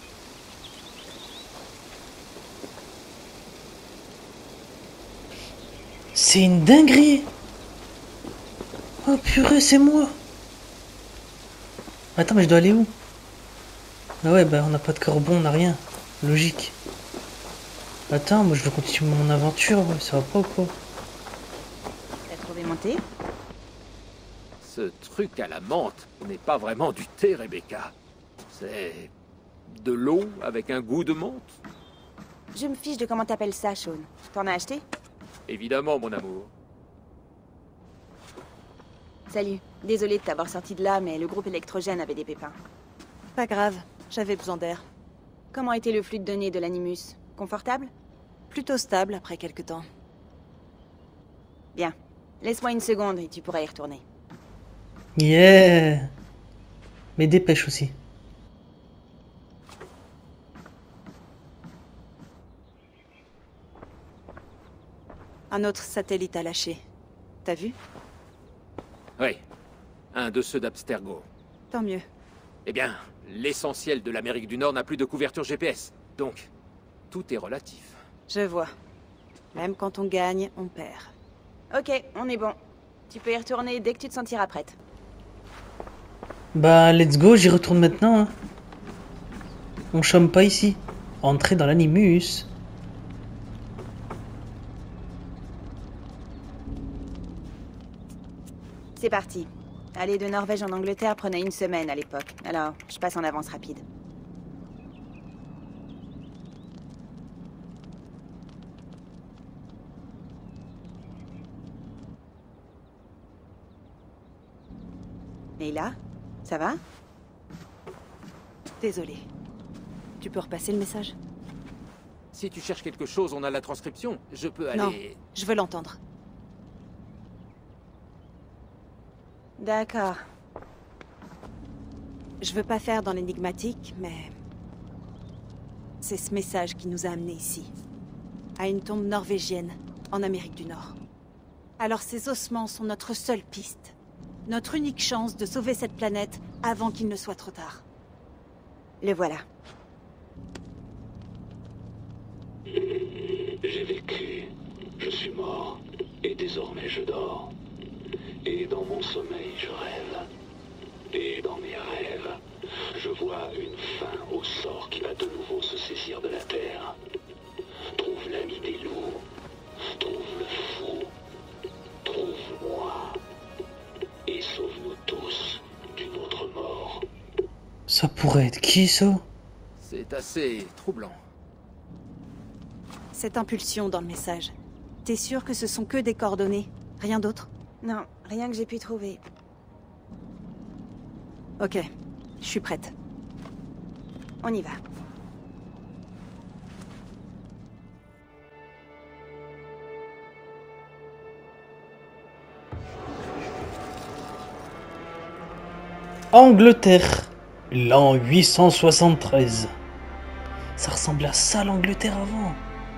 C'est une dinguerie. Oh purée, c'est moi. Attends, mais je dois aller où? Ah ouais, bah on n'a pas de corbeau, on n'a rien. Logique. Attends, moi je veux continuer mon aventure, ouais, ça va pas ou quoi? T'as trouvé mon thé? Ce truc à la menthe n'est pas vraiment du thé, Rebecca. C'est de l'eau avec un goût de menthe. Je me fiche de comment t'appelles ça, Sean. T'en as acheté? Évidemment, mon amour. Salut. Désolée de t'avoir sorti de là, mais le groupe électrogène avait des pépins. Pas grave, j'avais besoin d'air. Comment était le flux de données de l'Animus? Confortable? Plutôt stable après quelque temps. Bien. Laisse-moi une seconde et tu pourras y retourner. Yeah. Mais dépêche aussi. Un autre satellite à lâcher. T'as vu? Oui. Un de ceux d'Abstergo. Tant mieux. Eh bien, l'essentiel de l'Amérique du Nord n'a plus de couverture GPS. Donc, tout est relatif. Je vois. Même quand on gagne, on perd. Ok, on est bon. Tu peux y retourner dès que tu te sentiras prête. Bah, let's go, j'y retourne maintenant. Hein. On chôme pas ici. Entrer dans l'Animus. C'est parti. Aller de Norvège en Angleterre prenait 1 semaine à l'époque. Alors, je passe en avance rapide. Et là, ça va? Désolé. Tu peux repasser le message? Si tu cherches quelque chose, on a la transcription. Je peux aller... Non, je veux l'entendre. D'accord. Je veux pas faire dans l'énigmatique, mais... c'est ce message qui nous a amenés ici. À une tombe norvégienne, en Amérique du Nord. Alors ces ossements sont notre seule piste. Notre unique chance de sauver cette planète avant qu'il ne soit trop tard. Le voilà. J'ai vécu, je suis mort, et désormais je dors. Et dans mon sommeil, je rêve. Et dans mes rêves, je vois une fin au sort qui va de nouveau se saisir de la Terre. Trouve l'ami des loups. Trouve le fou. Trouve-moi. Et sauve-nous tous d'une autre mort. Ça pourrait être qui, ça? C'est assez troublant. Cette impulsion dans le message. T'es sûr que ce sont que des coordonnées? Rien d'autre? Non, rien que j'ai pu trouver. Ok, je suis prête. On y va. Angleterre, l'an 873. Ça ressemble à ça l'Angleterre avant.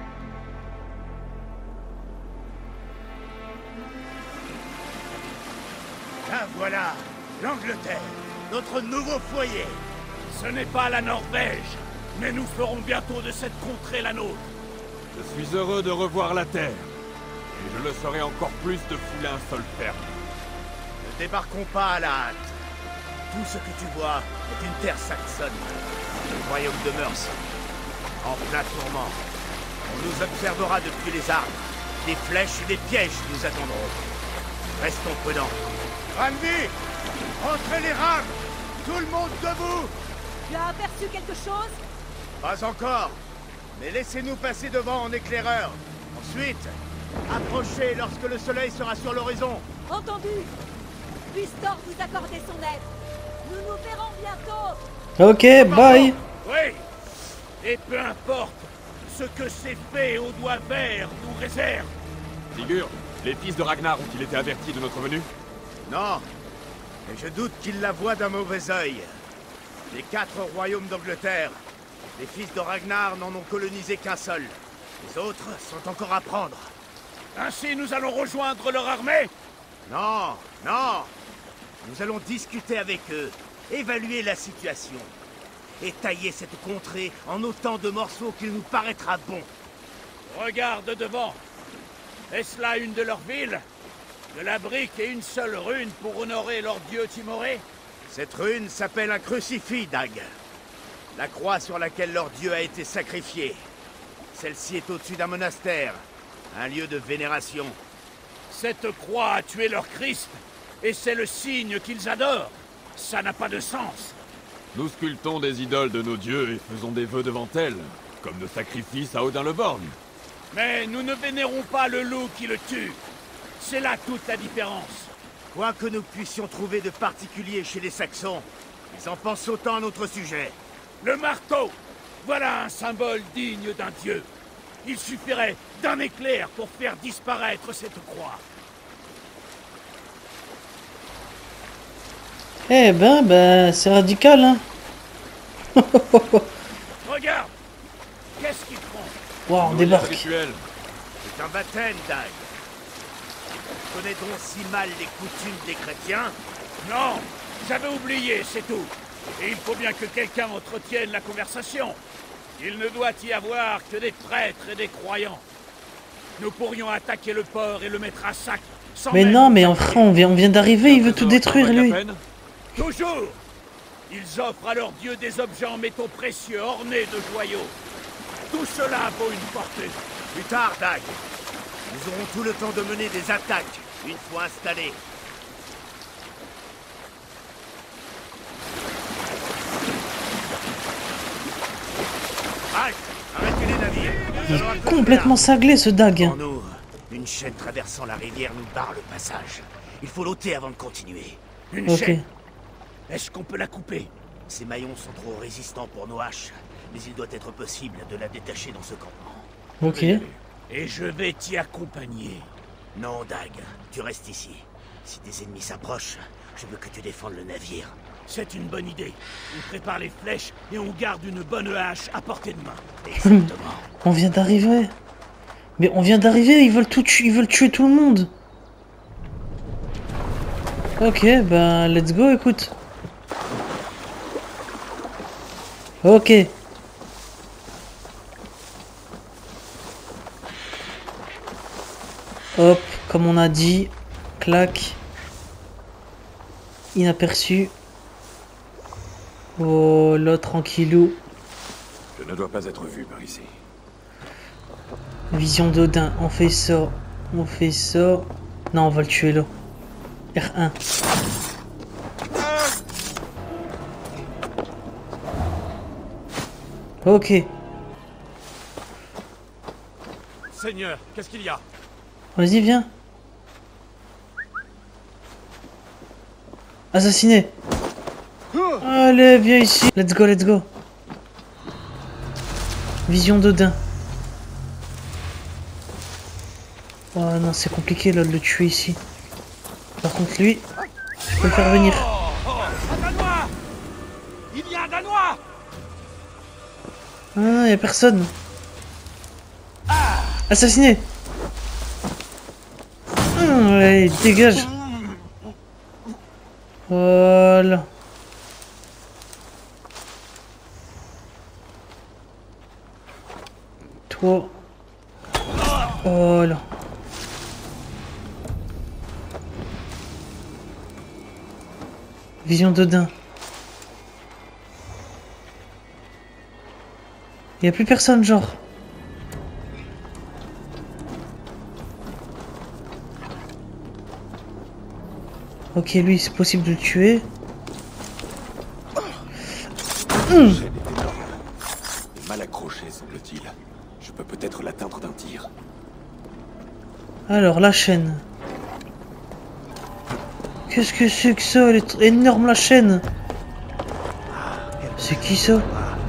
Ah voilà, l'Angleterre, notre nouveau foyer. Ce n'est pas la Norvège, mais nous ferons bientôt de cette contrée la nôtre. Je suis heureux de revoir la Terre. Et je le serai encore plus de fouler un sol ferme. Ne débarquons pas à la hâte. Tout ce que tu vois est une terre saxonne. Le royaume de Merse. En plein tourment. On nous observera depuis les arbres. Des flèches et des pièges nous attendront. Restons prudents. Randy, rentrez les rames. Tout le monde debout. Tu as aperçu quelque chose? Pas encore. Mais laissez-nous passer devant en éclaireur. Ensuite, approchez lorsque le soleil sera sur l'horizon. Entendu. Puisse Thor vous accorder son aide. Nous nous verrons bientôt. Ok, bye. Oui. Et peu importe ce que ces fées aux doigts verts nous réservent. Figure, les fils de Ragnar ont-ils été avertis de notre venue? Non. Mais je doute qu'ils la voient d'un mauvais œil. Les 4 royaumes d'Angleterre, les fils de Ragnar n'en ont colonisé qu'un seul. Les autres sont encore à prendre. Ainsi nous allons rejoindre leur armée? Non, non. nous allons discuter avec eux, évaluer la situation, et tailler cette contrée en autant de morceaux qu'il nous paraîtra bon. Regarde devant. Est-ce là une de leurs villes? De la brique et une seule rune pour honorer leur dieu Timoré? Cette rune s'appelle un crucifix, Dag. La croix sur laquelle leur dieu a été sacrifié. Celle-ci est au-dessus d'un monastère, un lieu de vénération. Cette croix a tué leur Christ, et c'est le signe qu'ils adorent. Ça n'a pas de sens. Nous sculptons des idoles de nos dieux et faisons des vœux devant elles, comme nos sacrifices à Odin-le-Borgne. Mais nous ne vénérons pas le loup qui le tue. C'est là toute la différence. Quoi que nous puissions trouver de particulier chez les Saxons, ils en pensent autant à notre sujet. Le marteau! Voilà un symbole digne d'un dieu. Il suffirait d'un éclair pour faire disparaître cette croix. Eh ben, c'est radical, hein. Regarde! Qu'est-ce qu'ils font? Waouh, on débarque. C'est un baptême, Dag. Tu connais donc si mal les coutumes des chrétiens? Non, j'avais oublié, c'est tout. Et il faut bien que quelqu'un entretienne la conversation. Il ne doit y avoir que des prêtres et des croyants. Nous pourrions attaquer le port et le mettre à sac. Sans Mais même... non, mais enfin, on vient d'arriver, il veut tout détruire, lui. Toujours! Ils offrent à leur dieu des objets en métaux précieux ornés de joyaux. Tout cela vaut une fortune. Plus tard, Dag. Nous aurons tout le temps de mener des attaques, une fois installés. Halt! Arrêtez les navires. Il est complètement cinglé, ce Dag. Devant nous, une chaîne traversant la rivière nous barre le passage. Il faut l'ôter avant de continuer. Une chaîne. Est-ce qu'on peut la couper? Ces maillons sont trop résistants pour nos haches, mais il doit être possible de la détacher dans ce campement. Ok. Et je vais t'y accompagner. Non, Dag, tu restes ici. Si des ennemis s'approchent, je veux que tu défendes le navire. C'est une bonne idée. On prépare les flèches et on garde une bonne hache à portée de main. Exactement. On vient d'arriver. Mais on vient d'arriver, ils veulent tout tuer, ils veulent tuer tout le monde. Ok, ben let's go, écoute. Ok. Hop, comme on a dit, clac. Inaperçu. Oh là, tranquillou. Je ne dois pas être vu par ici. Vision d'Odin, on fait ça. On fait ça. Non, on va le tuer là. R1. Ok. Seigneur, qu'est-ce qu'il y a? Vas-y, viens. Assassiné. Allez, viens ici. Let's go, let's go. Vision d'Odin. Oh non, c'est compliqué là de le tuer ici. Par contre, lui, je peux le faire venir. Un Danois! Il y a un Danois! Ah, y'a personne. Assassiné. Allez, dégage. Voilà. Toi. Voilà. Vision d'Odin. Il n'y a plus personne, genre. Ok, lui, c'est possible de le tuer. Mal accroché, semble-t-il. Je peux peut-être l'atteindre d'un tir. Alors, la chaîne. Qu'est-ce que c'est que ça? Elle est énorme, la chaîne. C'est qui ça?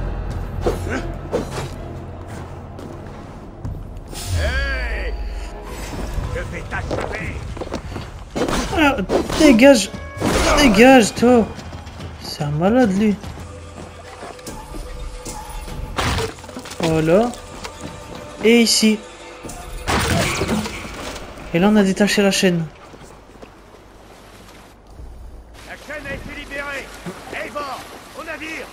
Hey! Je vais t'achever! Ah, dégage! Dégage, toi! C'est un malade, lui. Voilà. Et ici. Et là, on a détaché la chaîne. La chaîne a été libérée. Eivor, au navire.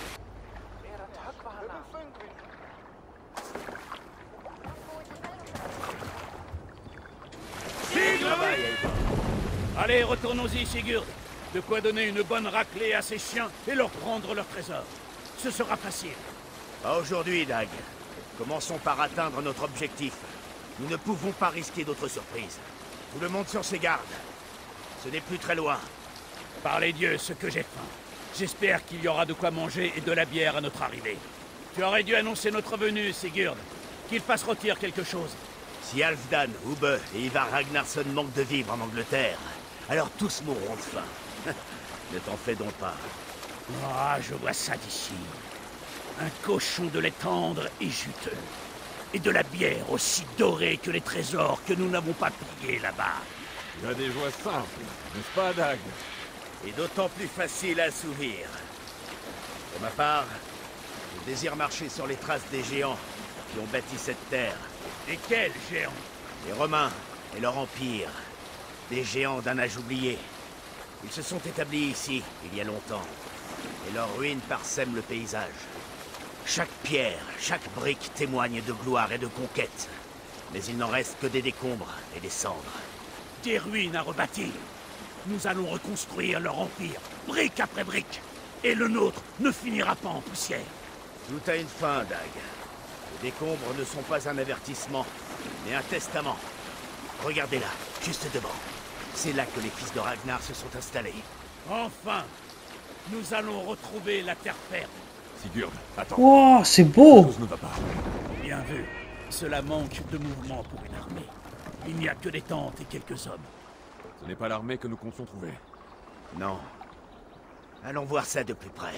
Allez, retournons-y, Sigurd. De quoi donner une bonne raclée à ces chiens et leur prendre leur trésor. Ce sera facile. Pas aujourd'hui, Dag. Commençons par atteindre notre objectif. Nous ne pouvons pas risquer d'autres surprises. Tout le monde sur ses gardes. Ce n'est plus très loin. Par les dieux, ce que j'ai faim. J'espère qu'il y aura de quoi manger et de la bière à notre arrivée. Tu aurais dû annoncer notre venue, Sigurd. Qu'il fasse rôtir quelque chose. Si Halfdan, Ubbe et Ivar Ragnarsson manquent de vivre en Angleterre, alors tous mourront de faim. Ne t'en fais donc pas. Ah, je vois ça d'ici. Un cochon de lait tendre et juteux. Et de la bière aussi dorée que les trésors que nous n'avons pas pillés là-bas. Tu as des joies simples, n'est-ce pas, Dag? Et d'autant plus facile à assouvir. Pour ma part, je désire marcher sur les traces des géants qui ont bâti cette terre. Et quels géants? Les Romains et leur empire. Des géants d'un âge oublié. Ils se sont établis ici, il y a longtemps. Et leurs ruines parsèment le paysage. Chaque pierre, chaque brique témoigne de gloire et de conquête. Mais il n'en reste que des décombres et des cendres. Des ruines à rebâtir. Nous allons reconstruire leur empire, brique après brique. Et le nôtre ne finira pas en poussière. Tout a une fin, Dag. Les décombres ne sont pas un avertissement, mais un testament. Regardez-là, juste devant. C'est là que les fils de Ragnar se sont installés. Enfin, nous allons retrouver la terre ferme. Sigurd, attends. Wow, c'est beau. Quelque chose ne va pas. Bien vu. Cela manque de mouvement pour une armée. Il n'y a que des tentes et quelques hommes. Ce n'est pas l'armée que nous comptions trouver. Non. Allons voir ça de plus près.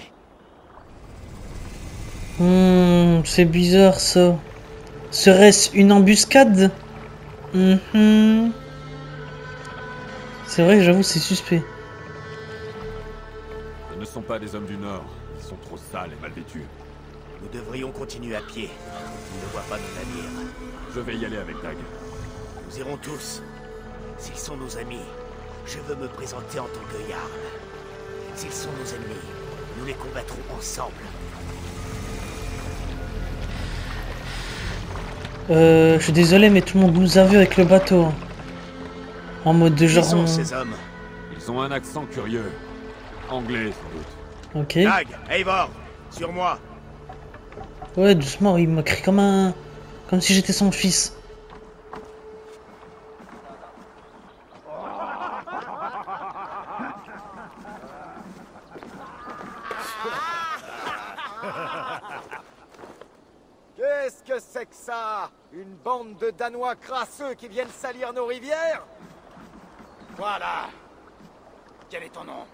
C'est bizarre ça. Serait-ce une embuscade? C'est vrai que j'avoue c'est suspect. Ce ne sont pas des hommes du Nord. Ils sont trop sales et mal vêtus. Nous devrions continuer à pied. Ils ne voient pas nos navires. Je vais y aller avec Dag. Nous irons tous. S'ils sont nos amis, je veux me présenter en tant que Jarl. S'ils sont nos ennemis, nous les combattrons ensemble. Je suis désolé mais tout le monde nous a vu avec le bateau. En mode de genre... Qui sont ces hommes? Ils ont un accent curieux. Anglais sans doute. Ok. Dag, Eivor, sur moi. Ouais, doucement, il m'a crié comme si j'étais son fils. Qu'est-ce que c'est que ça? Une bande de Danois crasseux qui viennent salir nos rivières? Voilà. Quel est ton nom?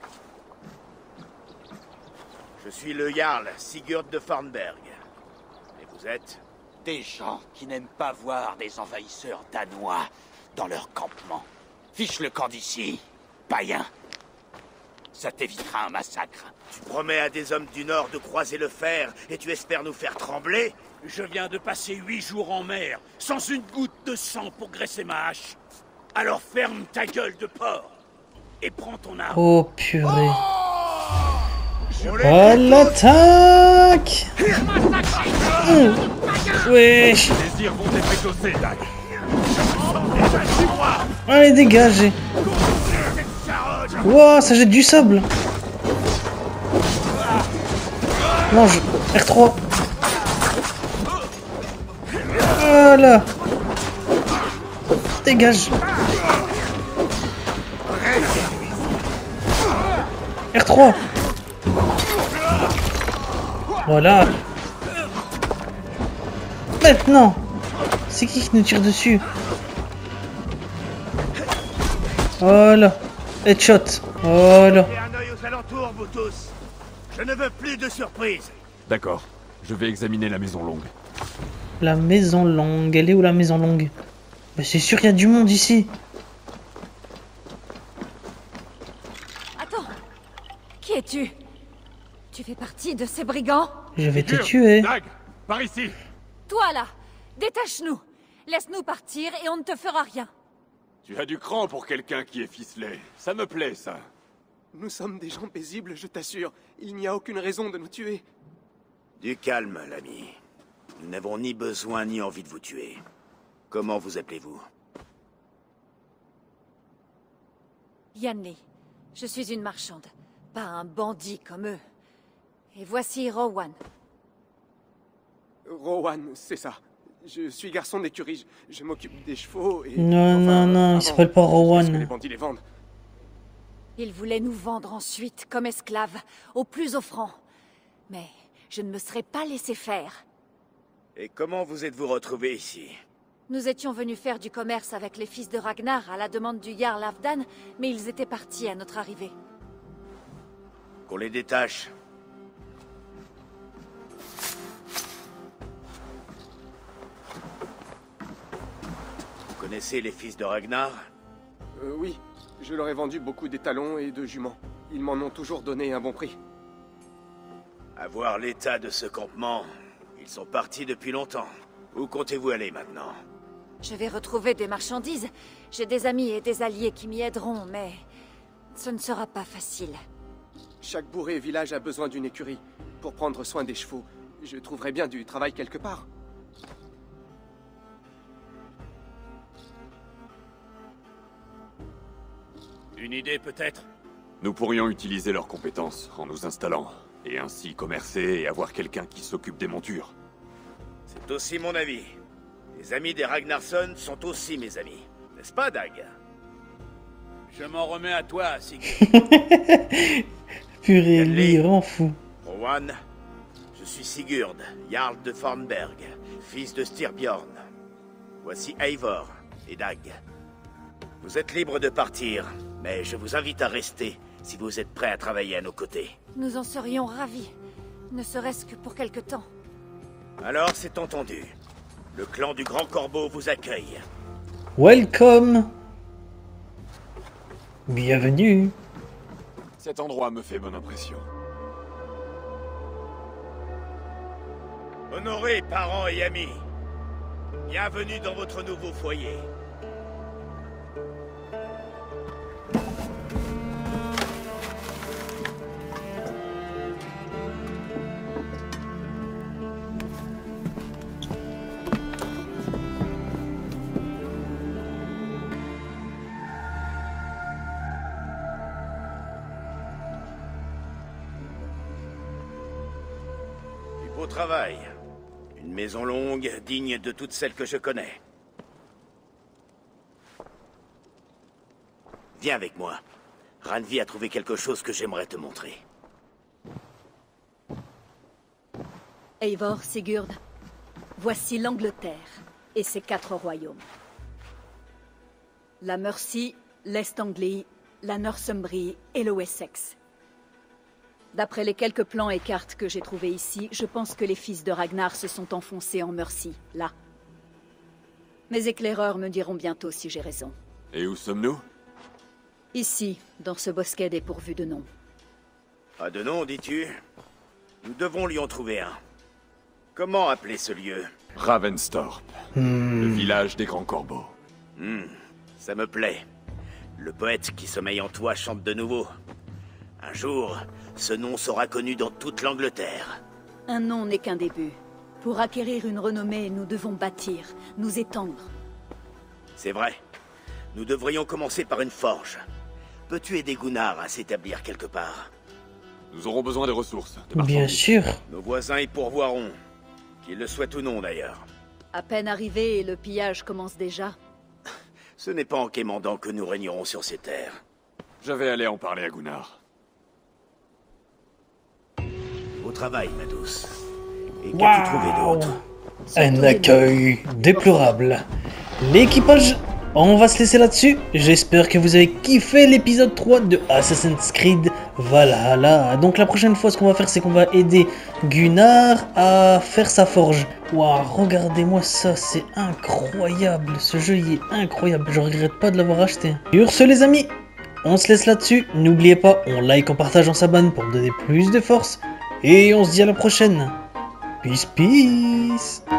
Je suis le Jarl Sigurd de Farnberg. Et vous êtes? Des gens qui n'aiment pas voir des envahisseurs danois dans leur campement. Fiche le camp d'ici, païen. Ça t'évitera un massacre. Tu promets à des hommes du Nord de croiser le fer et tu espères nous faire trembler? Je viens de passer 8 jours en mer, sans une goutte de sang pour graisser ma hache. Alors ferme ta gueule de porc et prends ton arme. Oh purée. À l'attaque. Wesh. Les désirs vont t'effectuer, Dag. Allez, dégagez. Wow, ça jette du sable. Mange. R3. Voilà. Dégage. R3. Voilà. Maintenant. C'est qui nous tire dessus? Voilà. Headshot. Voilà. Mettez un œil aux alentours, vous tous. Je ne veux plus de surprises. D'accord. Je vais examiner la maison longue. La maison longue. Elle est où la maison longue? Mais c'est sûr qu'il y a du monde ici. Attends. Qui es-tu? Tu fais partie de ces brigands? Je vais te tuer. Dag, par ici. Toi là, détache-nous. Laisse-nous partir et on ne te fera rien. Tu as du cran pour quelqu'un qui est ficelé. Ça me plaît, ça. Nous sommes des gens paisibles, je t'assure. Il n'y a aucune raison de nous tuer. Du calme, l'ami. Nous n'avons ni besoin ni envie de vous tuer. Comment vous appelez-vous? Yanli. Je suis une marchande, pas un bandit comme eux. Et voici Rowan. Rowan, c'est ça. Je suis garçon d'écurie. Je m'occupe des chevaux et... Non, il s'appelle pas Rowan. Les bandits les vendent. Ils voulaient nous vendre ensuite comme esclaves, au plus offrant. Mais je ne me serais pas laissé faire. Et comment vous êtes-vous retrouvés ici? Nous étions venus faire du commerce avec les fils de Ragnar à la demande du Jarl Halfdan, mais ils étaient partis à notre arrivée. Qu'on les détache. Vous connaissez les fils de Ragnar? Oui, je leur ai vendu beaucoup d'étalons et de juments. Ils m'en ont toujours donné un bon prix. À voir l'état de ce campement, ils sont partis depuis longtemps. Où comptez-vous aller maintenant? Je vais retrouver des marchandises. J'ai des amis et des alliés qui m'y aideront, mais ce ne sera pas facile. Chaque bourg et village a besoin d'une écurie pour prendre soin des chevaux. Je trouverai bien du travail quelque part. Une idée peut-être? Nous pourrions utiliser leurs compétences en nous installant, et ainsi commercer et avoir quelqu'un qui s'occupe des montures. C'est aussi mon avis. Les amis des Ragnarsson sont aussi mes amis. N'est-ce pas, Dag? Je m'en remets à toi, Sigurd. Purée, lui, il rend fou. Rowan, je suis Sigurd, Jarl de Fornberg, fils de Styrbjorn. Voici Eivor et Dag. Vous êtes libres de partir, mais je vous invite à rester si vous êtes prêts à travailler à nos côtés. Nous en serions ravis, ne serait-ce que pour quelque temps. Alors, c'est entendu. Le clan du Grand Corbeau vous accueille. Welcome. Bienvenue. Cet endroit me fait bonne impression. Honorés parents et amis, bienvenue dans votre nouveau foyer. Beau travail. Une maison longue, digne de toutes celles que je connais. Viens avec moi. Randvi a trouvé quelque chose que j'aimerais te montrer. Eivor, Sigurd, voici l'Angleterre et ses 4 royaumes. La Mercie, l'Est Anglie, la Northumbrie et le Wessex. D'après les quelques plans et cartes que j'ai trouvés ici, je pense que les fils de Ragnar se sont enfoncés en Mercie, là. Mes éclaireurs me diront bientôt si j'ai raison. Et où sommes-nous? Ici, dans ce bosquet dépourvu de nom. Pas de nom, dis-tu? Nous devons lui en trouver un. Comment appeler ce lieu? Ravenstorp, le village des Grands Corbeaux. Ça me plaît. Le poète qui sommeille en toi chante de nouveau. Un jour, ce nom sera connu dans toute l'Angleterre. Un nom n'est qu'un début. Pour acquérir une renommée, nous devons bâtir, nous étendre. C'est vrai. Nous devrions commencer par une forge. Peux-tu aider Gunnar à s'établir quelque part? Nous aurons besoin de ressources. Bien sûr. Nos voisins y pourvoiront. Qu'ils le souhaitent ou non, d'ailleurs. À peine arrivé et le pillage commence déjà. Ce n'est pas en quémandant que nous régnerons sur ces terres. Je vais aller en parler à Gunnar. Au travail, ma douce. Et qu'as-tu trouvé d'autre? Un accueil déplorable. L'équipage, on va se laisser là-dessus. J'espère que vous avez kiffé l'épisode 3 de Assassin's Creed Valhalla. Donc la prochaine fois, ce qu'on va faire, c'est qu'on va aider Gunnar à faire sa forge. Waouh, regardez-moi ça, c'est incroyable. Ce jeu, il est incroyable. Je regrette pas de l'avoir acheté. Sur ce, les amis, on se laisse là-dessus. N'oubliez pas, on like, on partage, on s'abonne pour me donner plus de force. Et on se dit à la prochaine. Peace, peace.